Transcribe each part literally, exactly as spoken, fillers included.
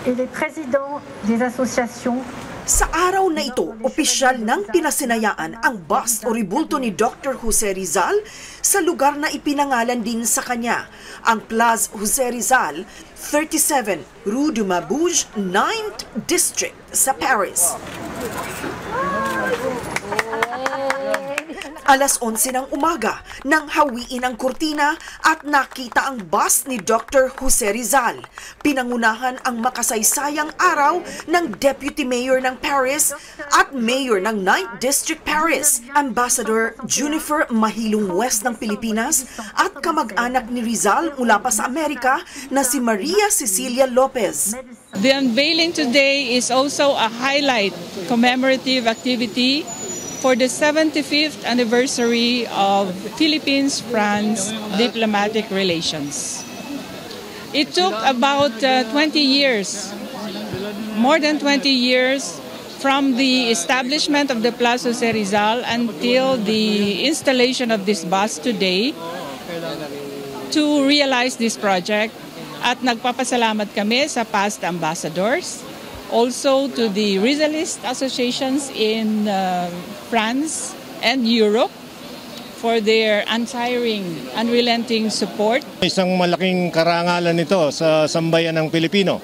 et les présidents des associations. Sa araw na ito, opisyal nang pinasinayaan ang bust o rebulto ni Doctor Jose Rizal sa lugar na ipinangalan din sa kanya, ang Place Jose Rizal, thirty-seven Rue du Maubeuge, ninth District sa Paris. Alas onse ng umaga nang hawiin ang kurtina at nakita ang bus ni Doctor Jose Rizal. Pinangunahan ang makasaysayang araw ng Deputy Mayor ng Paris at Mayor ng ninth District Paris, Ambassador Junifer Mahilong West ng Pilipinas at kamag-anak ni Rizal mula pa sa Amerika na si Maria Cecilia Lopez. The unveiling today is also a highlight commemorative activity for the seventy-fifth anniversary of Philippines-France diplomatic relations. It took about uh, twenty years, more than twenty years, from the establishment of the Place Jose Rizal until the installation of this bus today to realize this project. At nagpapasalamat kami sa past ambassadors, also to the Rizalist associations in uh, France and Europe for their untiring, unrelenting support. Isang malaking karangalan ito sa sambayan ng Pilipino.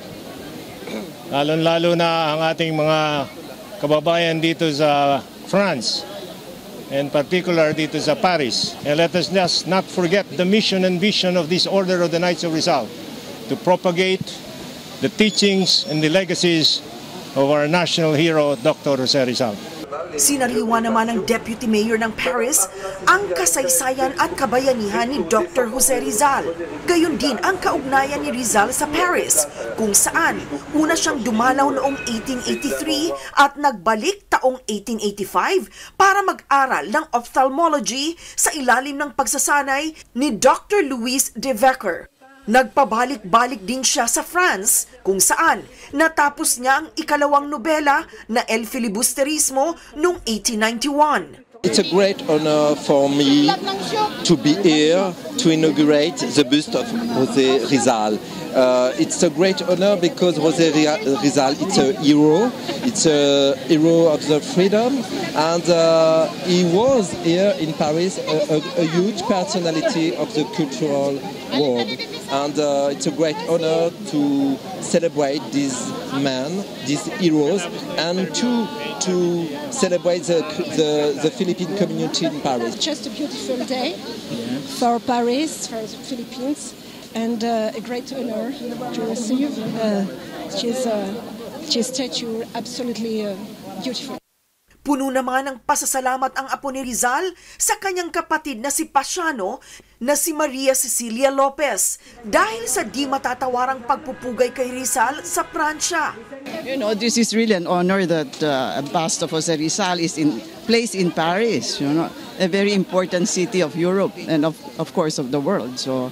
Lalo-lalo na ang ating mga kababayan dito sa France, and particular dito sa Paris. And let us just not forget the mission and vision of this Order of the Knights of Rizal, to propagate the teachings and the legacies of our national hero, Doctor Jose Rizal. Sinaliwa naman ng Deputy Mayor ng Paris ang kasaysayan at kabayanihan ni Doctor Jose Rizal. Gayon din ang kaugnayan ni Rizal sa Paris, kung saan una siyang dumalaw noong eighteen eighty-three at nagbalik taong eighteen eighty-five para mag-aral ng ophthalmology sa ilalim ng pagsasanay ni Doctor Louis de Vecker. Nagpabalik-balik din siya sa France, kung saan natapos niya ang ikalawang nobela na El Filibusterismo noong eighteen ninety-one. It's a great honor for me to be here to inaugurate the bust of Jose Rizal. Uh, it's a great honor because Jose Rizal is a hero, it's a hero of the freedom, and uh, he was here in Paris a, a, a huge personality of the cultural world. And uh, it's a great honor to celebrate these men, these heroes, and to to celebrate the, the, the Philippine community in Paris. Just a beautiful day for Paris, for the Philippines, and uh, a great honor to receive uh, his, uh, his statue, absolutely uh, beautiful. Puno naman ng pasasalamat ang apo ni Rizal sa kanyang kapatid na si Pasiano na si Maria Cecilia Lopez dahil sa di matatawarang pagpupugay kay Rizal sa Pransya. You know, this is really an honor that uh, a bust of Jose Rizal is in placed in Paris, you know, a very important city of Europe and of, of course of the world. So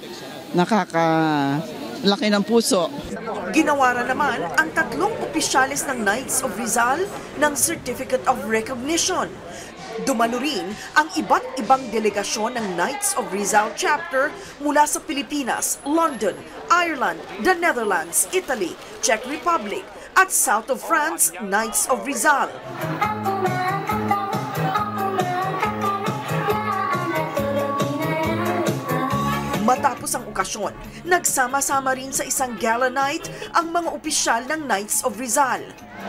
nakaka laki ng puso. Ginawaran naman ang tatlong opisyalis ng Knights of Rizal ng Certificate of Recognition. Dumalo rin ang iba't ibang delegasyon ng Knights of Rizal chapter mula sa Pilipinas, London, Ireland, the Netherlands, Italy, Czech Republic at south of France, Knights of Rizal. Matapos ang okasyon, nagsama-sama rin sa isang gala night ang mga opisyal ng Knights of Rizal.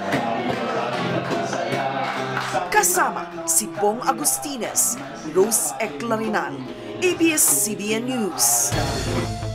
Kasama si Bong Agustines, Rose Eclarinal, A B S C B N News.